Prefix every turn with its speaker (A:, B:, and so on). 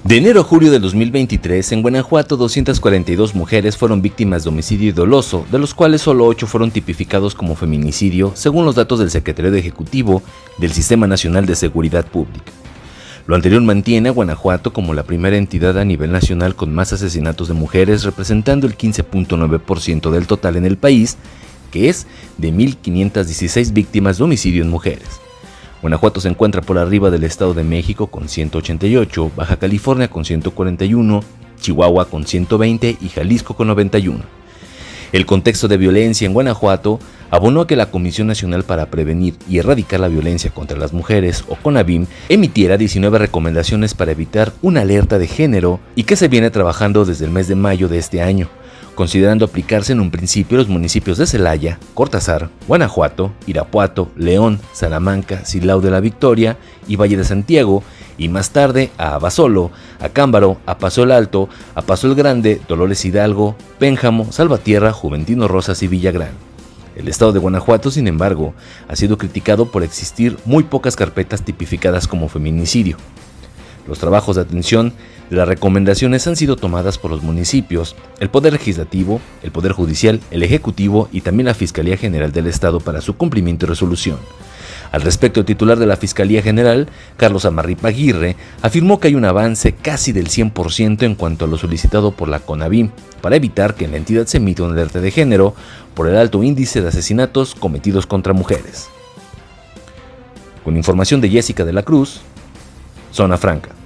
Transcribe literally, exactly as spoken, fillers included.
A: De enero a julio de dos mil veintitrés, en Guanajuato, doscientas cuarenta y dos mujeres fueron víctimas de homicidio doloso, de los cuales solo ocho fueron tipificados como feminicidio, según los datos del Secretariado Ejecutivo del Sistema Nacional de Seguridad Pública. Lo anterior mantiene a Guanajuato como la primera entidad a nivel nacional con más asesinatos de mujeres, representando el quince punto nueve por ciento del total en el país, que es de mil quinientas dieciséis víctimas de homicidio en mujeres. Guanajuato se encuentra por arriba del Estado de México con ciento ochenta y ocho, Baja California con ciento cuarenta y uno, Chihuahua con ciento veinte y Jalisco con noventa y uno. El contexto de violencia en Guanajuato abonó a que la Comisión Nacional para Prevenir y Erradicar la Violencia contra las Mujeres, o CONAVIM, emitiera diecinueve recomendaciones para evitar una alerta de género y que se viene trabajando desde el mes de mayo de este año, considerando aplicarse en un principio los municipios de Celaya, Cortázar, Guanajuato, Irapuato, León, Salamanca, Silao de la Victoria y Valle de Santiago, y más tarde a Abasolo, Acámbaro, a Paso el Alto, a Paso el Grande, Dolores Hidalgo, Pénjamo, Salvatierra, Juventino Rosas y Villagrán. El estado de Guanajuato, sin embargo, ha sido criticado por existir muy pocas carpetas tipificadas como feminicidio. Los trabajos de atención de las recomendaciones han sido tomadas por los municipios, el Poder Legislativo, el Poder Judicial, el Ejecutivo y también la Fiscalía General del Estado para su cumplimiento y resolución. Al respecto, el titular de la Fiscalía General, Carlos Amarripa Aguirre, afirmó que hay un avance casi del cien por ciento en cuanto a lo solicitado por la CONAVIM para evitar que en la entidad se emita una alerta de género por el alto índice de asesinatos cometidos contra mujeres. Con información de Jessica de la Cruz, Zona Franca.